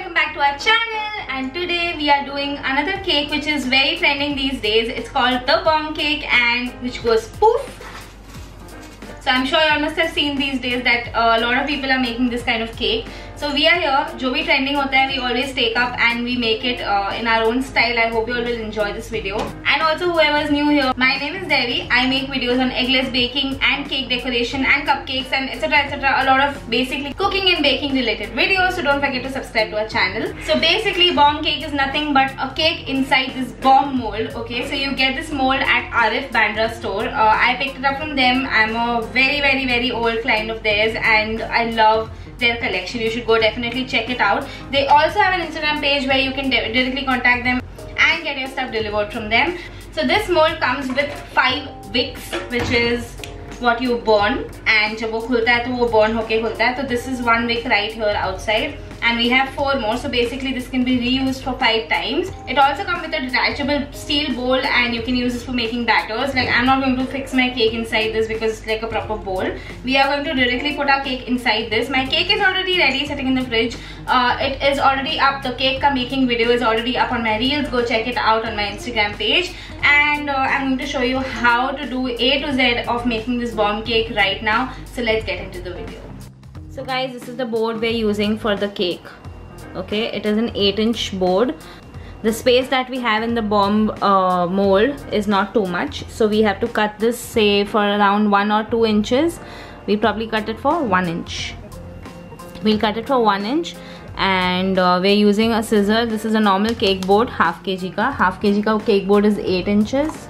welcome back to our channel, and today we are doing another cake which is very trending these days. It's called the bomb cake and which goes poof. So I'm sure you all must have seen these days that a lot of people are making this kind of cake. So we are here, जो भी trending होता है, we always take up and we make it in our own style. I hope you all will enjoy this video. And also whoever is new here, my name is Devi. I make videos on eggless baking and cake decoration and cupcakes and etc. A lot of basically cooking and baking related videos. So don't forget to subscribe to our channel. So basically bomb cake is nothing but a cake inside this bomb mold. Okay, so you get this mold at Arif Bandra store. I picked it up from them. I'm a very old client of theirs and I love their collection. You should go definitely check it out. They also have an Instagram page where you can directly contact them and get your stuff delivered from them. So this mold comes with 5 wicks, which is what you burn, and जब वो खुलता है तो वो burn होके खुलता है. So this is 1 wick right here outside, and we have 4 more. So basically this can be reused for 5 times. It also comes with a detachable steel bowl, and you can use this for making batters. Like, I'm not going to fix my cake inside this because it's like a proper bowl. We are going to directly put our cake inside this. My cake is already ready, sitting in the fridge. It is already up. The cake ka making video is already up on my reels. Go check it out on my Instagram page. And I'm going to show you how to do A to Z of making this bomb cake right now. So let's get into the video. So guys, this is the board we're using for the cake. Okay, it is an 8-inch board. The space that we have in the bomb mold is not too much, so we have to cut this, say, for around 1 or 2 inches. We probably cut it for 1 inch. We'll cut it for 1 inch, and we're using a scissor. This is a normal cake board, half kg ka. Half kg ka cake board is 8 inches.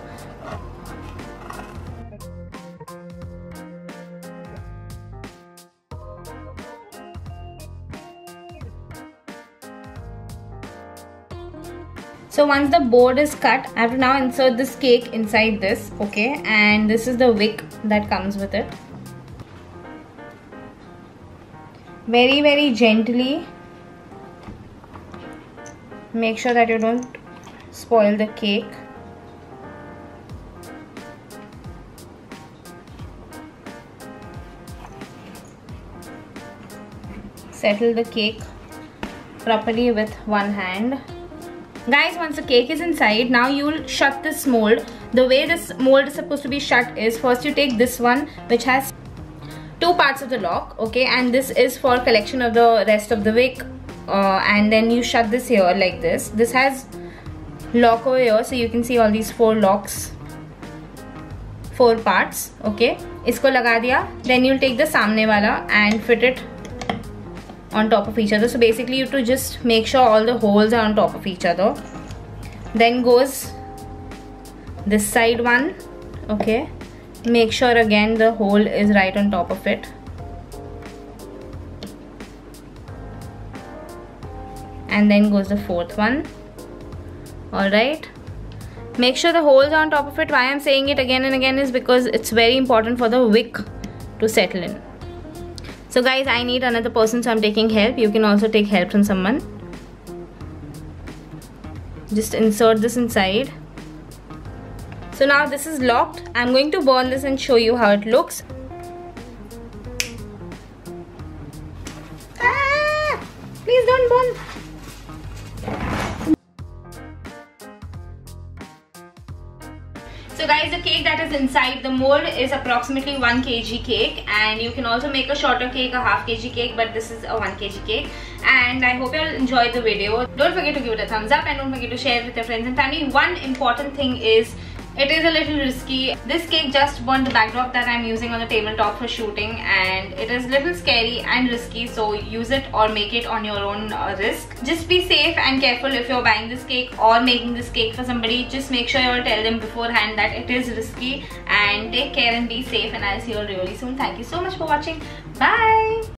So once the board is cut, I have to now insert this cake inside this, okay, and this is the wick that comes with it. Very gently make sure that you don't spoil the cake. Settle the cake properly with one hand. Guys, once the cake is inside, now you'll shut this mold. The way this mold is supposed to be shut is, first you take this one which has 2 parts of the lock, okay, and this is for collection of the rest of the wick, and then you shut this here like this. This has lock over here, so you can see all these 4 locks, 4 parts, okay. Isko laga diya, then you'll take the samne wala and fit it on top of each other. So basically you have to just make sure all the holes are on top of each other. Then goes this side one, okay. Make sure again the hole is right on top of it. And then goes the 4th one. Alright. Make sure the holes are on top of it. Why I'm saying it again and again is because it's very important for the wick to settle in. So guys, I need another person, so I'm taking help. You can also take help from someone. Just insert this inside. So now this is locked. I'm going to burn this and show you how it looks. Ah! Please don't burn. So guys, the cake that is inside the mold is approximately 1 kg cake, and you can also make a shorter cake, a half kg cake, but this is a 1 kg cake. And I hope you all enjoyed the video. Don't forget to give it a thumbs up and don't forget to share it with your friends and family. One important thing is, it is a little risky. This cake just burned the backdrop that I'm using on the tabletop for shooting, and it is a little scary and risky, so use it or make it on your own risk. Just be safe and careful if you're buying this cake or making this cake for somebody. Just make sure you tell them beforehand that it is risky, and take care and be safe, and I'll see you all really soon. Thank you so much for watching. Bye!